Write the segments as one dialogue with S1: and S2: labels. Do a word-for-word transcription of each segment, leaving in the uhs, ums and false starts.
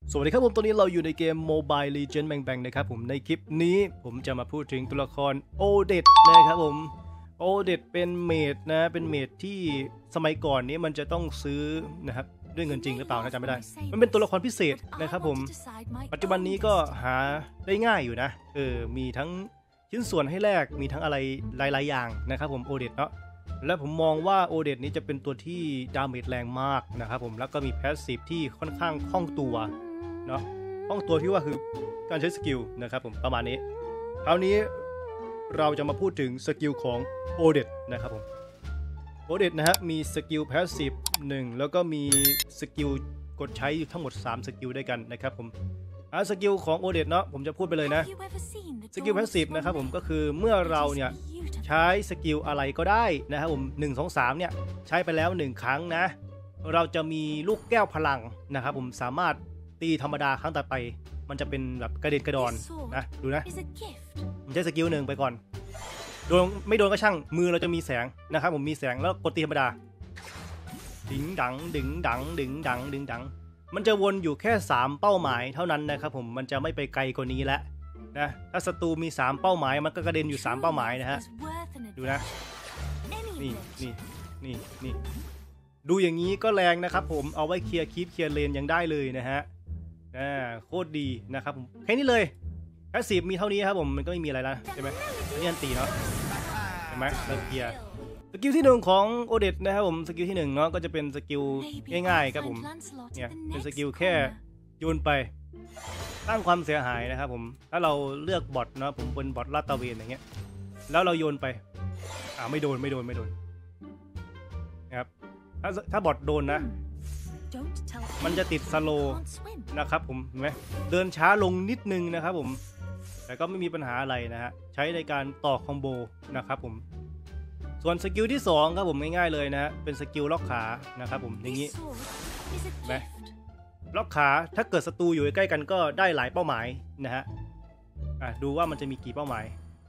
S1: สวัสดีครับผมตอนนี้เราอยู่ในเกม Mobile Legends Bang Bang นะครับผมในคลิปนี้ผมจะมาพูดถึงตัวละครโอเดตนะครับผมโอเดตเป็นเมจนะเป็นเมจที่สมัยก่อนนี้มันจะต้องซื้อนะครับด้วยเงินจริงหรือเปล่านะจำไม่ได้มันเป็นตัวละครพิเศษนะครับผมปัจจุบันนี้ก็หาได้ง่ายอยู่นะเออมีทั้งชิ้นส่วนให้แลกมีทั้งอะไรหลายๆอย่างนะครับผมโอเดตเนาะและผมมองว่าโอเดตนี้จะเป็นตัวที่ดาเมจแรงมากนะครับผมแล้วก็มีแพสซีฟที่ค่อนข้างคล่องตัวเนาะคล่องตัวที่ว่าคือการใช้สกิลนะครับผมประมาณนี้คราวนี้เราจะมาพูดถึงสกิลของโอเดตนะครับผมโอเดตนะฮะมีสกิลแพสซีฟหนึ่งแล้วก็มีสกิลกดใช้ทั้งหมดสามสกิลด้วยกันนะครับผมอ่าสกิลของโอเดตเนาะผมจะพูดไปเลยนะสกิลแพสซีฟนะครับผมก็คือเมื่อเราเนี่ยใช้สกิลอะไรก็ได้นะครับผมหนึ่ง สอง สามเนี่ยใช้ไปแล้วหนึ่งครั้งนะเราจะมีลูกแก้วพลังนะครับผมสามารถตีธรรมดาครั้งต่อไปมันจะเป็นแบบกระเด็นกระดอนนะดูนะผมใช้สกิลหนึ่งไปก่อนโดนไม่โดนก็ช่างมือเราจะมีแสงนะครับผมมีแสงแล้วกดตีธรรมดาดึงดังดึงดังดึงดังดึงดังมันจะวนอยู่แค่สามเป้าหมายเท่านั้นนะครับผมมันจะไม่ไปไกลกว่านี้แล้วนะถ้าศัตรูมีสามเป้าหมายมันก็กระเด็นอยู่สามเป้าหมายนะฮะดูนะนี่นี่นี่นี่ดูอย่างนี้ก็แรงนะครับผมเอาไว้เคลียร์คีปเคลียร์เลนยังได้เลยนะฮะอ่าโคตรดีนะครับผมแค่นี้เลยแพสซีฟมีเท่านี้ครับผมมันก็ไม่มีอะไรแล้วใช่ไหมนี่อันตีเนาะเห็นไหมเราเคลียร์สกิลที่หนึ่งของโอเดตนะครับผมสกิลที่หนึ่งเนาะก็จะเป็นสกิลง่ายๆครับผมเนี่ยเป็นสกิลแค่โยนไปสร้างความเสียหายนะครับผมถ้าเราเลือกบอทเนาะผมเป็นบอทลาดตระเวนอย่างเงี้ยแล้วเราโยนไปอ่าไม่โดนไม่โดนไม่โดนนะครับถ้าถ้าบอทโดนนะมันจะติดสโลนะครับผมเห็นไหมเดินช้าลงนิดนึงนะครับผมแต่ก็ไม่มีปัญหาอะไรนะฮะใช้ในการต่อคอมโบนะครับผมส่วนสกิลที่สองครับผมง่ายๆเลยนะฮะเป็นสกิลล็อกขานะครับผมอย่างนี้ไหมล็อกขาถ้าเกิดศัตรูอยู่ใกล้กันก็ได้หลายเป้าหมายนะฮะอ่ะดูว่ามันจะมีกี่เป้าหมาย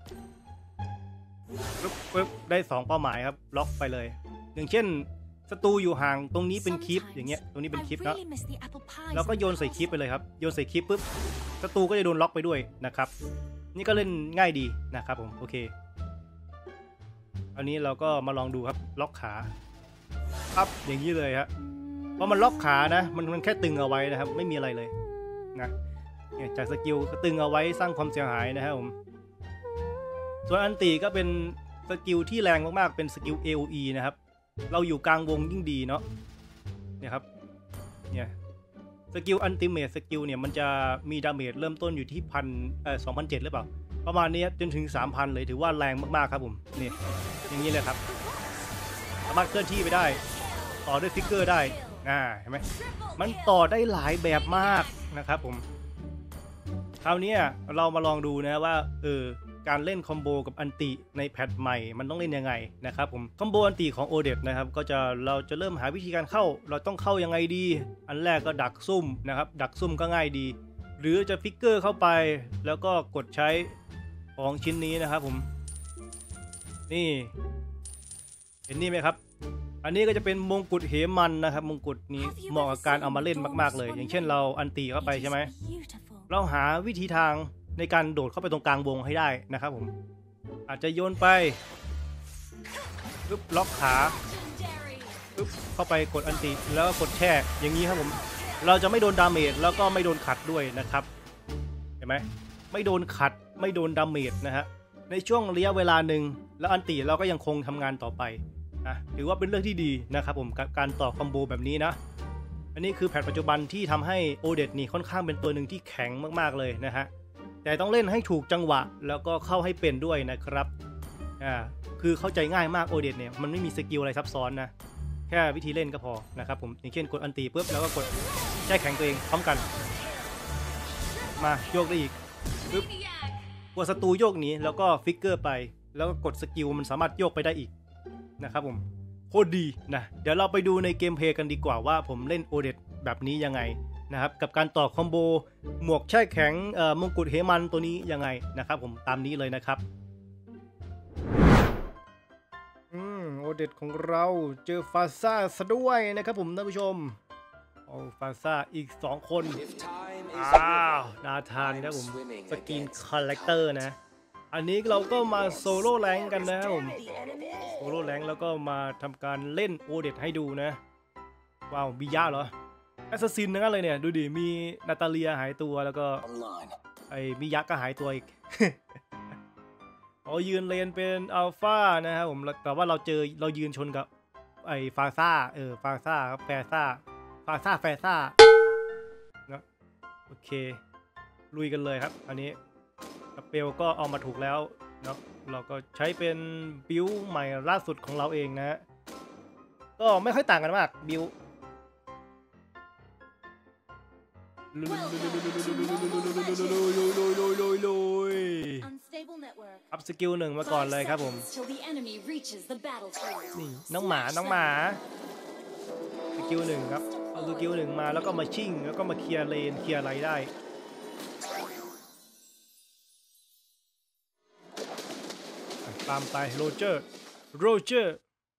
S1: ปึ๊บปึ๊บได้สองเป้าหมายครับล็อกไปเลยอย่างเช่นศัตรูอยู่ห่างตรงนี้เป็นคลิปอย่างเงี้ยตรงนี้เป็นคลิปแล้วเราก็โยนใส่คลิปไปเลยครับโยนใส่คลิปปุ๊บศัตรูก็จะโดนล็อกไปด้วยนะครับนี่ก็เล่นง่ายดีนะครับผมโอเคอันนี้เราก็มาลองดูครับล็อกขาครับอย่างนี้เลยครับเพราะมันล็อกขานะมันมันแค่ตึงเอาไว้นะครับไม่มีอะไรเลยนะเนี่ยจากสกิลก็ตึงเอาไว้สร้างความเสียหายนะครับผมส่วนอันตีก็เป็นสกิลที่แรงมากๆเป็นสกิล เอ โอ อี นะครับเราอยู่กลางวงยิ่งดีเนาะเนี่ยครับเนี่ยสกิลอันติเมทสกิลเนี่ยมันจะมีดาเมจเริ่มต้นอยู่ที่พันเอ่อสองพันเจ็ดหรือเปล่าประมาณนี้จนถึง สามพัน เลยถือว่าแรงมากๆครับผมนี่อย่างนี้เลยครับสามารถเคลื่อนที่ไปได้ต่อด้วยฟิกเกอร์ได้อ่าเห็นไหมมันต่อได้หลายแบบมากนะครับผมคราวนี้เรามาลองดูนะว่าเออการเล่นคอมโบกับอันติในแพทใหม่มันต้องเล่นยังไงนะครับผมคอมโบอันติของโอเดตนะครับก็จะเราจะเริ่มหาวิธีการเข้าเราต้องเข้ายังไงดีอันแรกก็ดักซุ่มนะครับดักซุ่มก็ง่ายดีหรือจะฟิกเกอร์เข้าไปแล้วก็กดใช้ของชิ้นนี้นะครับผมนี่เห็นนี่ไหมครับอันนี้ก็จะเป็นมงกุฎเหมันนะครับมงกุฎนี้เหมาะกับการเอามาเล่นมากๆเลยอย่างเช่นเราอันติเข้าไปใช่ไหมเราหาวิธีทางในการโดดเข้าไปตรงกลางวงให้ได้นะครับผมอาจจะโยนไปปึ๊บล็อกขาปึ๊บเข้าไปกดอันติแล้วก็กดแช่อย่างนี้ครับผมเราจะไม่โดนดาเมจแล้วก็ไม่โดนขัดด้วยนะครับเห็นไหมไม่โดนขัดไม่โดนดาเมจนะฮะในช่วงระยะเวลาหนึ่งแล้วอันติเราก็ยังคงทำงานต่อไปนะถือว่าเป็นเรื่องที่ดีนะครับผมกับการต่อคอมโบแบบนี้นะอันนี้คือแพทปัจจุบันที่ทำให้โอเดตนี่ค่อนข้างเป็นตัวหนึ่งที่แข็งมากๆเลยนะฮะแต่ต้องเล่นให้ถูกจังหวะแล้วก็เข้าให้เป็นด้วยนะครับอ่าคือเข้าใจง่ายมากโอเดตเนี่ยมันไม่มีสกิลอะไรซับซ้อนนะแค่วิธีเล่นก็พอนะครับผมอย่างเช่นกดอันตีปุ๊บแล้วก็กดแช่แข็งตัวเองพร้อมกันมาโยกได้อีกปุ๊บกดศัตรูโยกหนีแล้วก็ฟิกเกอร์ไปแล้วก็กดสกิลมันสามารถโยกไปได้อีกนะครับผมโคตรดีนะเดี๋ยวเราไปดูในเกมเพลย์กันดีกว่าว่าผมเล่นโอเดตแบบนี้ยังไงนะครับกับการต่อคอมโบหมวกแช่แข็งมงกุฎเหมันตัวนี้ยังไงนะครับผมตามนี้เลยนะครับอืมโอเดตของเราเจอฟาซ่าซะด้วยนะครับผมท่านผู้ชมเอาฟาซ่าอีกสองคนอ้าวนาธานนะผมสกินคอลเลกเตอร์นะอันนี้เราก็มาโซโล่แรงกันนะผมโซโล่แรงแล้วก็มาทำการเล่นโอเดตให้ดูนะว้าวมียะเหรอแอสซัสซินนั่นเลยเนี่ยดูดิมีนาตาเลียหายตัวแล้วก็ไอ้มิยะก็หายตัวอีก เอายืนเลนเป็นอัลฟานะครับผมแต่ว่าเราเจอเรายืนชนกับไอ้ฟาซ่าเออฟาซ่าครับแฟซ่าฟาซ่าแฟซ่านะโอเคลุยกันเลยครับอันนี้สเปลก็เอามาถูกแล้วเนาะเราก็ใช้เป็นบิวใหม่ล่าสุดของเราเองนะก็ไม่ค่อยต่างกันมากบิวอัพสกิลหนึ่งมาก่อนเลยครับผมนี่น้องหมาน้องหมาสกิลหนึ่งครับเอาสกิลหนึ่งมาแล้วก็มาชิ่งแล้วก็มาเคลียร์เลนเคลียร์อะไรได้ตามไปโรเจอร์โรเจอร์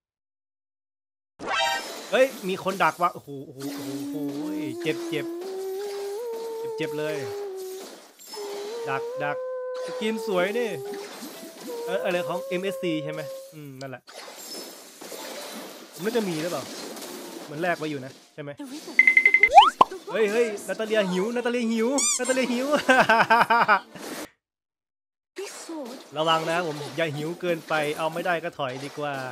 S1: เฮ้ยมีคนดักวะโอ้โหโอ้โหโอ้โหเจ็บเจ็บเจ็บเลยดักดักสกินสวยนี่เอออะไรของ เอ็ม เอส ซี ใช่ไหมอืมนั่นแหละมันจะมีหรือเปล่าเหมือนแลกไว้อยู่นะใช่ไหมเฮ้ยเฮ้ยนาตาเลียหิวนาตาเลียหิวนาตาเลียหิว ระวังนะผมอย่าหิวเกินไปเอาไม่ได้ก็ถอยดีกว่า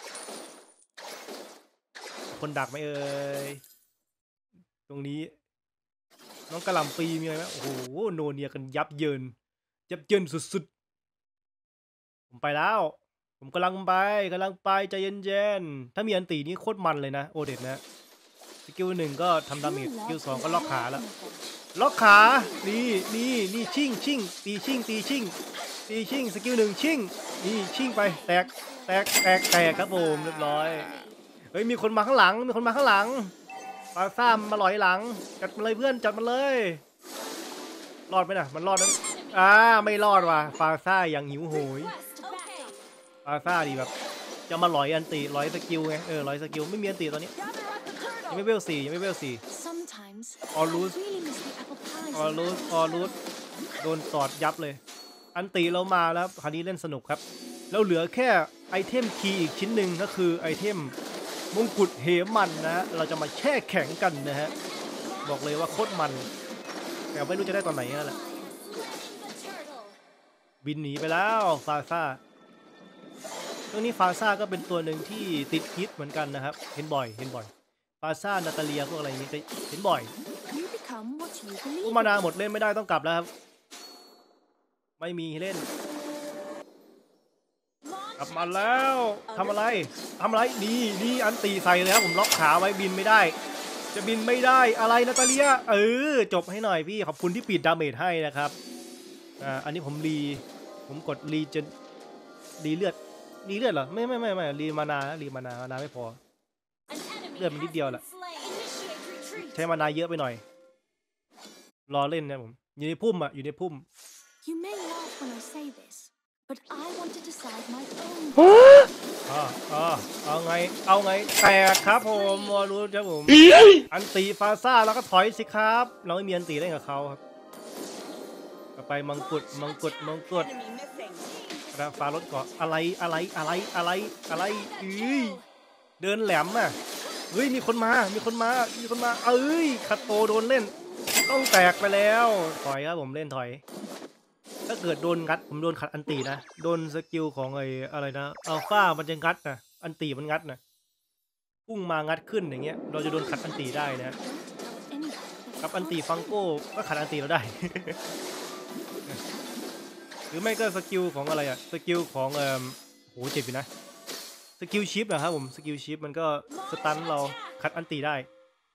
S1: คนดักไหมเอ่ยตรงนี้น้องกระหล่ำปีมีอะไรไหมโอ้โหโนเนียกันยับเยินยับเยินสุดๆผมไปแล้วผมกำลังไปกำลังไปใจเย็นๆถ้ามีอันตีนี้โคตรมันเลยนะโอเด็ดนะสกิลหนึ่งก็ทำดาเมจสกิลสองก็ล็อกขาแล้วล็อกขานี่นี่นี่ชิ่งชิ่งตีชิ่งตีชิ่งตีชิ่งสกิลหนึ่งชิ่งนี่ชิ่งไปแตกแตกแตกแตกครับผมเรียบร้อยเฮ้ยมีคนมาข้างหลังมีคนมาข้างหลังฟาซ่ามาลอยหลังจัดมันเลยเพื่อนจัดมันเลยรอดไหมนะมันรอดนั้นอ่าไม่รอดว่ะฟาซ่าอย่างหิวโหยฟาซ่าดีแบบจะมาลอยอันตีลอยสกิลไงเออลอยสกิลไม่มีอันตีตอนนี้ยังไม่เวลสี่ยังไม่เวลสี่ออรูสออรูสออรูสโดนตอดยับเลยอันตีเรามาแล้วคราวนี้เล่นสนุกครับแล้วเหลือแค่ไอเทมคีย์อีกชิ้นหนึ่งก็คือไอเทมมงกุฎเหมันนะฮะเราจะมาแช่แข็งกันนะฮะบอกเลยว่าโคตรมันแต่ไม่รู้จะได้ตอนไหนนั่นแหละบินหนีไปแล้วฟาซ่าเรื่องนี้ฟาซ่าก็เป็นตัวหนึ่งที่ติดฮิตเหมือนกันนะครับเห็นบ่อยเห็นบ่อยฟาซ่านาตาเลียพวกอะไรอย่างนี้ก็เห็นบ่อยพวกมานาหมดเล่นไม่ได้ต้องกลับแล้วครับไม่มีเล่นกลับมาแล้วทำอะไรทำอะไรนี่นี่อันตีใส่เลยครับผมล็อกขาไว้บินไม่ได้จะบินไม่ได้อะไรนาตาเลียเออจบให้หน่อยพี่ขอบคุณที่ปิดดาเมจให้นะครับอ่าอันนี้ผมรีผมกดรีจนรีเลือดรีเลือดเหรอไม่ไม่ไม่ไม่รีมานารีมานามานาไม่พอเลือดมันนิดเดียวแหละใช้มานาเยอะไปหน่อยรอเล่นนะผมอยู่ในพุ่มอะอยู่ในพุ่มBut I want to decide my own อ่าอ่าเอาไงเอาไงแตกครับผมวอลรู้ครับผมอันตีฟาซ่าแล้วก็ถอยสิครับเราไม่มีอันตีเล่นกับเขาครับต่อไปมังกรมังกรมังกรราฟ้ารถเกาะอะไรอะไรอะไรอะไรอะไรอื้อเดินแหลมอ่ะเฮ้ยมีคนมามีคนมามีคนมาเอ้ยคัตโตโดนเล่นต้องแตกไปแล้วถอยครับผมเล่นถอยถ้าเกิดโดนงัดผมโดนขัดอันตีนะโดนสกิลของไอ้อะไรนะอัลฟามันจะงัดนะอันตีมันงัดนะพุ่งมางัดขึ้นอย่างเงี้ยเราจะโดนขัดอันตีได้นะกับอันตีฟังโก้ก็ขัดอันตีเราได้ หรือไม่ก็สกิลของอะไรอะสกิลของเอ่อโหเจ็บอยู่นะสกิลชิปนะครับผมสกิลชิปมันก็สตันเราขัดอันตีได้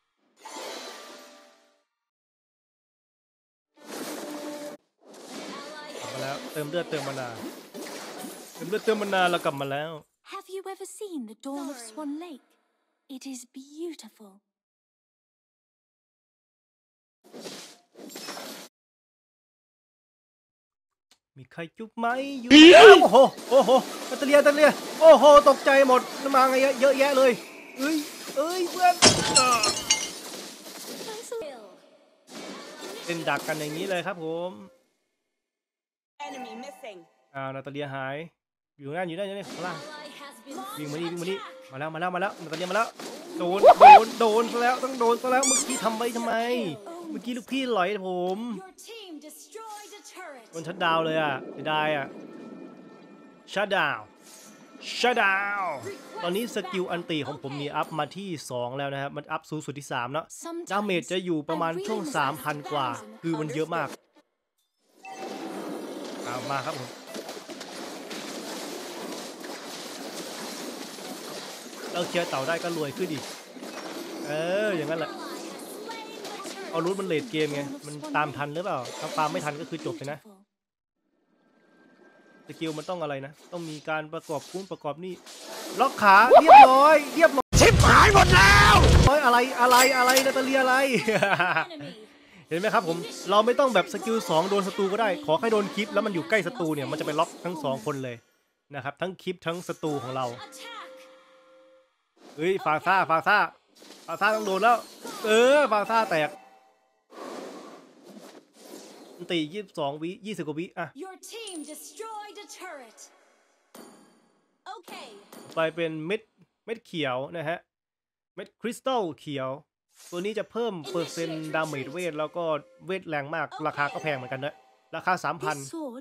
S1: แล้วเติมเลือดเติมมานาเติมเลือดเติมมานาเรากลับมาแล้ว
S2: Have you ever seen the dawn of Swan Lake? It is beautiful.
S1: มีใครจุ๊บไหมอยู่โอ้โหโอ้โหตะเลียตะเลียโอ้โหตกใจหมดมาไงเยอะแยะเลยเอ้ยเอ้ยเพื่อนเล่นดักกันอย่างนี้เลยครับผมอ้าวนาตาเลียหายอยู่นั่นอยู่นั่นอยู่นั่นข้างล่างวิ่งมานี่วิ่งมานี่มาแล้วมาแล้วมาแล้วนาตาเลียมาแล้วโดนโดนโดนซะแล้วต้องโดนซะแล้วเมื่อกี้ทำไปทำไมเมื่อกี้ลูกพี่หลอยผมโดนชัดดาวเลยอ่ะเสียดายอ่ะชัดดาวชัดดาวตอนนี้สกิลอันตีของผมมีอัพมาที่สองแล้วนะครับมันอัพสูงสุดที่สามแล้วดาเมจจะอยู่ประมาณช่วง สามพัน กว่าคือมันเยอะมากเอามาครับผมเราเคลียร์เต่าได้ก็รวยขึ้นอีกเอออย่างนั้นแหละเอารูทมันเลทเกมไงมันตามทันหรือเปล่าถ้าตามไม่ทันก็คือจบเลยนะสกิลมันต้องอะไรนะต้องมีการประกอบคุ้นประกอบนี่ล็อกขาเรียบร้อยเรียบร้อยชิบหายหมดแล้วร้อยอะไรอะไรอะไรนาตาเลียอะไร เห็นไหมครับผมเราไม่ต้องแบบสกิลสองโดนศัตรูก็ได้ขอแค่โดนคลิปแล้วมันอยู่ใกล้ศัตรูเนี่ยมันจะไปล็อกทั้งสองคนเลยนะครับทั้งคลิปทั้งศัตรูของเราเฮ้ยฟาซ่าฟาซ่าฟาซ่าต้องโดนแล้วเออฟาซ่าแตกตียี่สิบสองวิยี่สิบกว่าวิอ่ะไปเป็นเม็ดเม็ดเขียวนะฮะเม็ดคริสตัลเขียวตัวนี้จะเพิ่มเปอร์เซ็นต์ดาเมจเวทแล้วก็เวทแรงมากราคาก็แพงเหมือนกันด้วยราคา สามพัน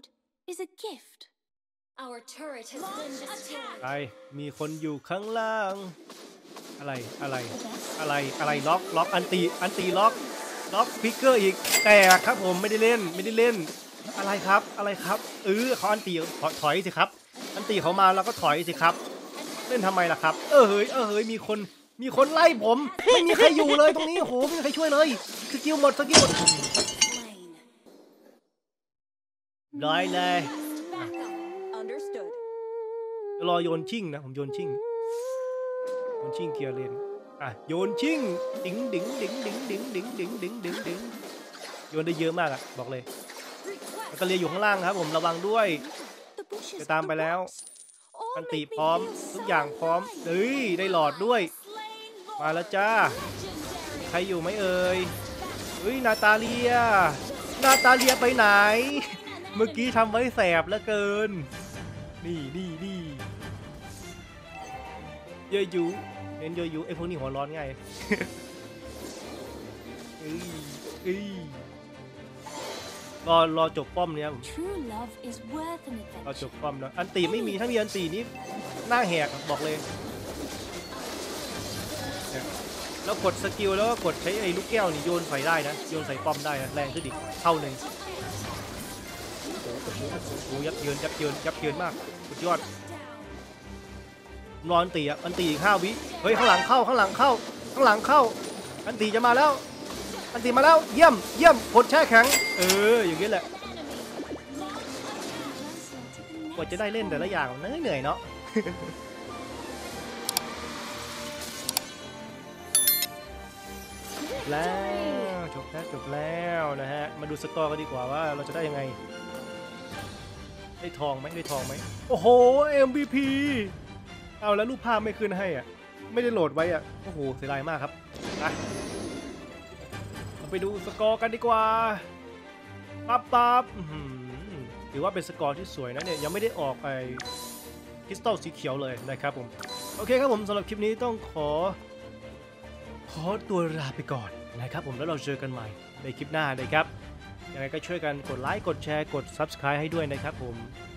S1: ไอมีคนอยู่ข้างล่างอะไรอะไรอะไรอะไรล็อกล็อกอันตีอันตีล็อกล็อกฟิกเกอร์อีกแต่ครับผมไม่ได้เล่นไม่ได้เล่นอะไรครับอะไรครับเออเขาอันตีถอยสิครับอันตีเขามาแล้วก็ถอยสิครับเล่นทำไมล่ะครับเออเฮ้ยเออเฮ้ยมีคนมีคนไล่ผมไม่มีใครอยู่เลยตรงนี้โอ้โหไม่มีใครช่วยเลยสกิลหมดสกิลหมดได้เลยรอโยนชิ่งนะผมโยนชิ่งโยนชิ่งเกียร์เลนอ่ะโยนชิ่งดิ้งดิ้งดิ้งดิ้งดิ้งดิ้งดิ้งดิ้งดิ้งดิ้งโยนได้เยอะมากอ่ะบอกเลยแล้วก็เลียอยู่ข้างล่างครับผมระวังด้วยจะตามไปแล้วอันติพร้อมทุกอย่างพร้อมเฮ้ยได้หลอดด้วยมาแล้วจ้าใครอยู่ไหมเอ่ยเฮ้ยนาตาเลียนาตาเลียไปไหนเมื่อกี้ทำไว้แสบเหลือเกินนี่นี่นี่เยอะอยู่เน้นเยอะอยู่ไอ้พวกนี้หัวร้อนง่ายเอ้ยเอ้ยรอรอจบป้อมเนี่ยผมรอจบป้อมแล้วอันตีไม่มีถ้ามีอันตีนี้หน้าแหกบอกเลยแล้วกดสกิลแล้วก็กดใช้ไอ้ลูกแก้วนี่โยนใส่ได้นะโยนใส่ป้อมได้นะแรงขึ้นอีกเท่าหนึ่งโอ้โหโอ้โหยับเยินยับเยินยับเยินมากสุดยอดนอนตีอ่ะอันตีอีกห้าวิเฮ้ยข้างหลังเข้าข้างหลังเข้าข้างหลังเข้าอันตีจะมาแล้วอันตีมาแล้วเยี่ยมเยี่ยมกดแช่แข็งเอออย่างนี้แหละกว่าจะได้เล่นแต่ละอย่างเหนื่อยเนาะแล้วจบแล้วจบแล้วนะฮะมาดูสกอร์กันดีกว่าว่าเราจะได้ยังไงได้ทองไหมได้ทองไหมโอ้โห เอ็ม วี พี เอาแล้วรูปภาพไม่ขึ้นให้อ่ะไม่ได้โหลดไว้อ่ะโอ้โหเสียดายมากครับนะเราไปดูสกอร์กันดีกว่าปั๊บปั๊บถือว่าเป็นสกอร์ที่สวยนะเนี่ยยังไม่ได้ออกไอ้คริสตัลสีเขียวเลยนะครับผมโอเคครับผมสำหรับคลิปนี้ต้องขอขอตัวลาไปก่อนนะครับผมแล้วเราเจอกันใหม่ในคลิปหน้าเลยครับยังไงก็ช่วยกันกดไลค์กดแชร์กด ซับสไครบ์ ให้ด้วยนะครับผม